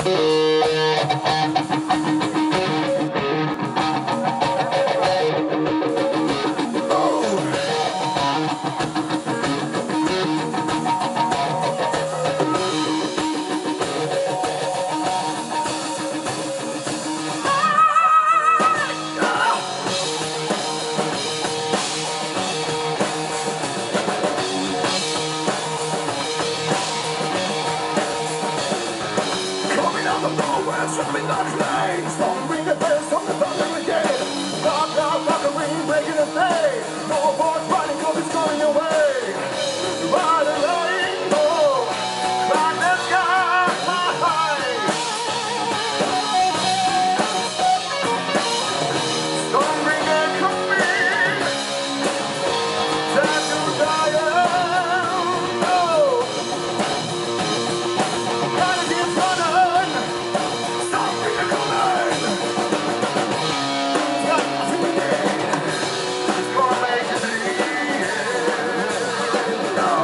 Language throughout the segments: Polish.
Something not playing, some ring the bells, some the thunder again. Rock, rock, rock, a ring, breaking the day. No boys fighting, cause it's going away. Ride a rainbow, crack the sky. Stormbringer coming, time to die. Oh, gotta keep running. Stormbringer coming. Got nothing to gain. It's gonna make you bleed. No.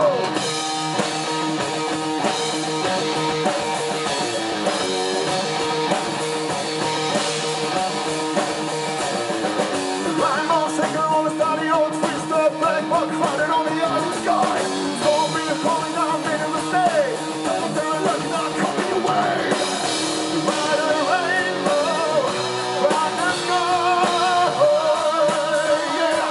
Climb on, shaker on the starting old twist the black buck clouded on the island sky. Stormbringer coming down, made a mistake. They're lucky not coming away. Ride a rainbow, rock the sky. Yeah.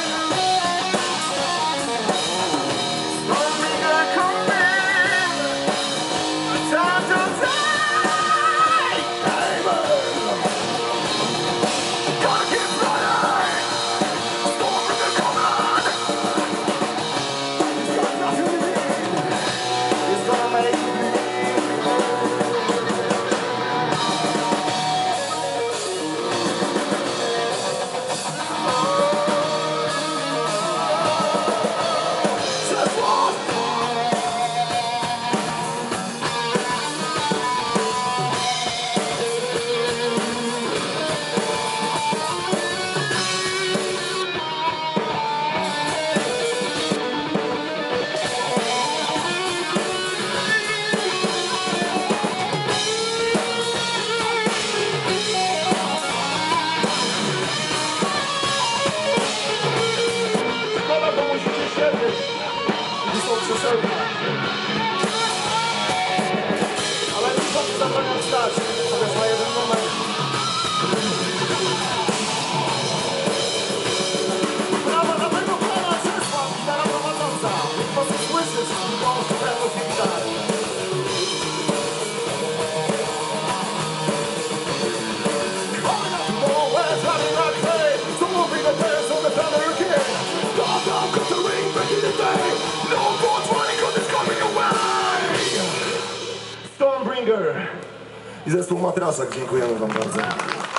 Stormbringer coming, time to die. Gotta keep running. Stormbringer coming. It's got nothing to gain. It's gonna make you bleed. Just one. Szkoda, bo musicie siedzieć. Gdy są krzesełka. Ale nie chcę zabraniać stać. Chociaż na jeden moment. Brawa dla tego pana Czesław, gitara prowadząca. Nie sposób słyszeć, głos pewność i gitar. Coming up from nowhere, running like clay. Stormbringer the bells on the thunder again. Dark, dark, cut the ring, breaking the day. No boys running, cause it's coming away. Stormbringer i zespół Matrasak, dziękujemy wam bardzo.